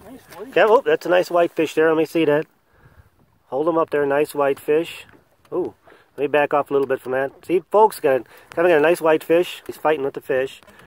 Nice white. Yeah, oh, that's a nice white fish there. Let me see that. Hold him up there. Nice white fish. Ooh, let me back off a little bit from that. See, folks, kind of got a nice white fish. He's fighting with the fish.